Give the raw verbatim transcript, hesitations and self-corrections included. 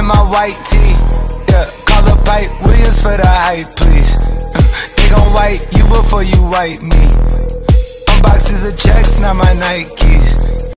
in my white tee. Yeah, call up Pipe Williams for the hype, please. They gon' wipe you before you wipe me. Boxes of checks, not my Nikes.